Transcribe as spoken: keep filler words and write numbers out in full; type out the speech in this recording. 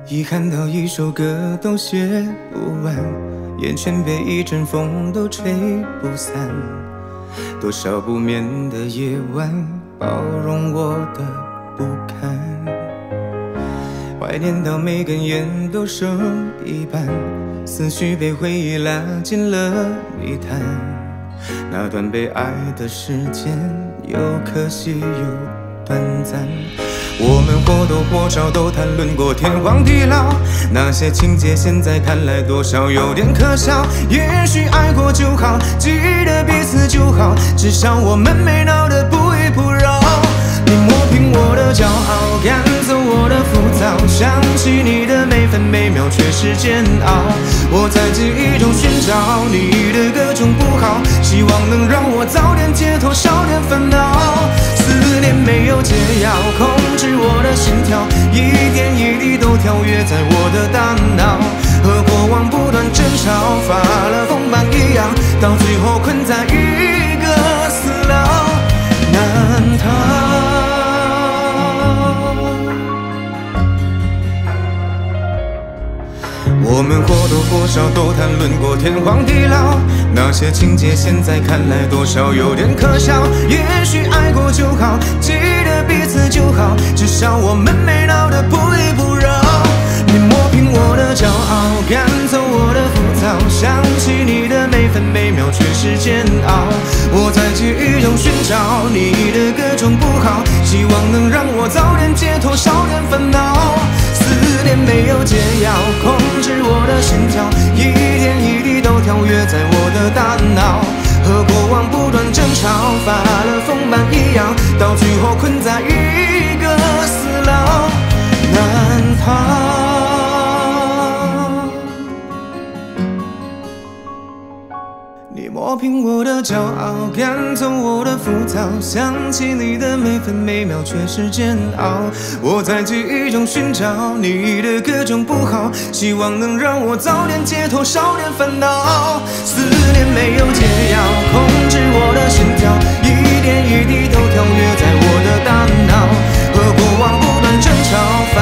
遗憾到一首歌都写不完，眼前被一阵风都吹不散。多少不眠的夜晚，包容我的不堪。怀念到每根烟都剩一半，思绪被回忆拉进了泥潭。那段被爱的时间，又可惜又短暂。 我们或多或少都谈论过天荒地老，那些情节现在看来多少有点可笑。也许爱过就好，记得彼此就好，至少我们没闹得不依不饶。你磨平我的骄傲，赶走我的浮躁，想起你的每分每秒却是煎熬。我在记忆中寻找你的各种不好，希望能让我早点解脱，少点烦恼。 思念没有解药，控制我的心跳，一点一滴都跳跃在我的大脑，和过往不断争吵，发了疯般一样，到最后困在一个死牢难逃。我们或多或少都谈论过天荒地老，那些情节现在看来多少有点可笑。也许爱过就好，记得彼此就好，至少我们没闹得不依不饶。你磨平我的骄傲，赶走我的浮躁，想起你的每分每秒却是煎熬。我在记忆中寻找你的各种不好，希望能让我早点解脱，少点烦恼。 思念没有解药，控制我的心跳，一点一滴都跳跃在我的大脑，和过往不断争吵，发了疯般一样，到最后困在一个死牢难逃。 你磨平我的骄傲，赶走我的浮躁，想起你的每分每秒却是煎熬。我在记忆中寻找你的各种不好，希望能让我早点解脱，少点烦恼。思念没有解药，控制我的心跳，一点一滴都跳跃在我的大脑，和过往不断争吵。